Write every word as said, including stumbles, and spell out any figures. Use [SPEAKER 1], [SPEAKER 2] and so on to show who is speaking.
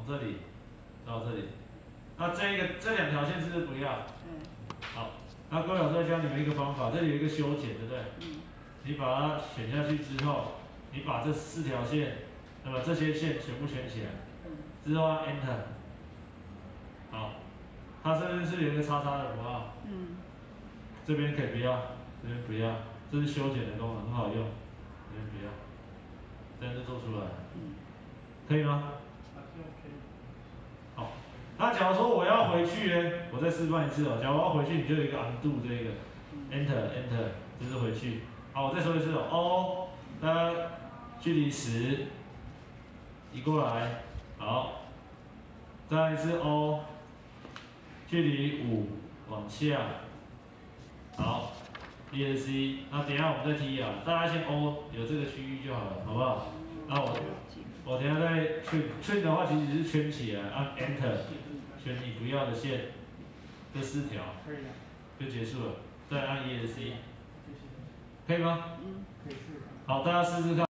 [SPEAKER 1] 这里到这里。那这一个这两条线是不是不要？
[SPEAKER 2] 嗯。
[SPEAKER 1] 好，那各位老师教你们一个方法，这里有一个修剪，对不对？
[SPEAKER 2] 嗯。
[SPEAKER 1] 你把它选下去之后，你把这四条线，那么这些线全部圈起来，
[SPEAKER 2] 嗯。
[SPEAKER 1] 之后按 Enter。好，它这边是有一个叉叉的符号。
[SPEAKER 2] 嗯。
[SPEAKER 1] 这边可以不要，这边不要，这是修剪的功能，很好用。这边不要，这样就做出来了。
[SPEAKER 2] 嗯。
[SPEAKER 1] 可以吗？好，那假如说我要回去呢，我再示范一次哦。假如我要回去，你就有一个 undo 这个 ，enter enter， 这是回去。好，我再说一次哦。O， 那距离十，移过来，好，再一次 O， 距离五，往下，好 ，E S C， 那等一下我们再 T 啊，大家先 O 有这个区域就好了，好不好？那我我等一下再圈圈的话，其实是圈起来，按 Enter， 选你不要的线，这四条，就结束了，再按 E S C， 可以吗？
[SPEAKER 2] 嗯，
[SPEAKER 1] 好，大家试试看。